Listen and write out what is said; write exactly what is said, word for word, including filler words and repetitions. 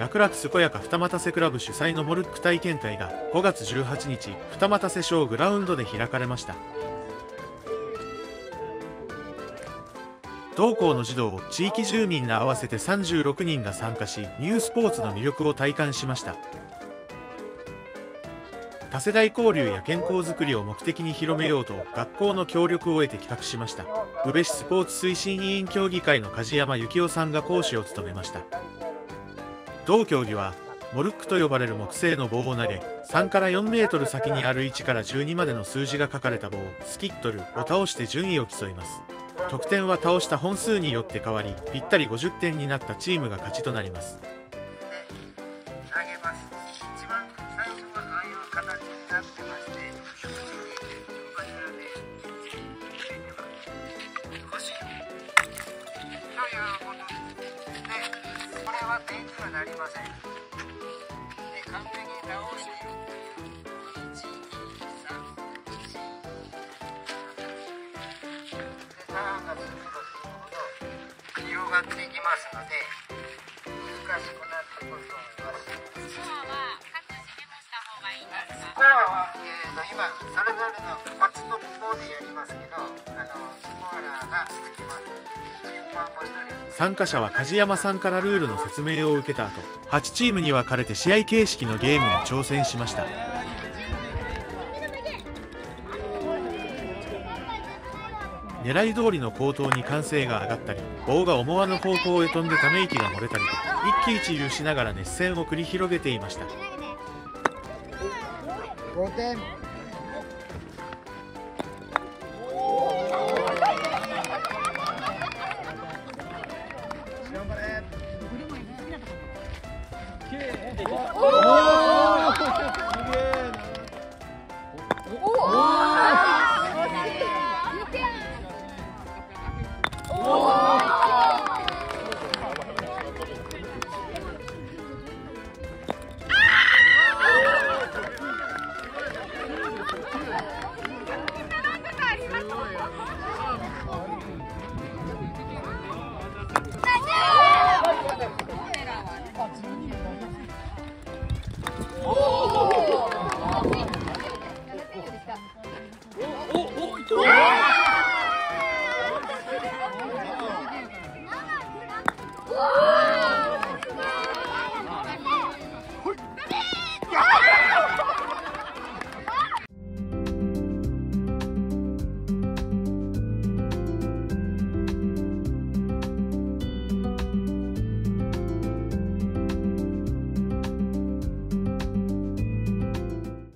楽々健やか二俣瀬クラブ主催のモルック体験会がごがつじゅうはちにち、二俣瀬小グラウンドで開かれました。同校の児童、地域住民ら合わせてさんじゅうろくにんが参加し、ニュースポーツの魅力を体感しました。多世代交流や健康づくりを目的に広めようと、学校の協力を得て企画しました。宇部市スポーツ推進委員協議会の梶山幸夫さんが講師を務めました。同競技は、モルックと呼ばれる木製の棒を投げ、さんからよんメートル先にあるいちからじゅうにまでの数字が書かれた棒、スキットルを倒して順位を競います。得点は倒した本数によって変わり、ぴったりごじゅってんになったチームが勝ちとなります。 点にはなりません。で、完璧に倒して、いち、に、さん、よん、で、ターンがするほど広がっていきますので、難しくなってくると思います。スコアは各自メモした方がいいんですか？スコアは、えーと、今、それぞれのこっちとここでやりますけど、あの、スコアラーがつきます。 参加者は梶山さんからルールの説明を受けた後、はちチームに分かれて試合形式のゲームに挑戦しました。狙い通りの口頭に歓声が上がったり、棒が思わぬ方向へ飛んでため息が漏れたりと、一喜一憂しながら熱戦を繰り広げていました。 ごてん。頑張れ。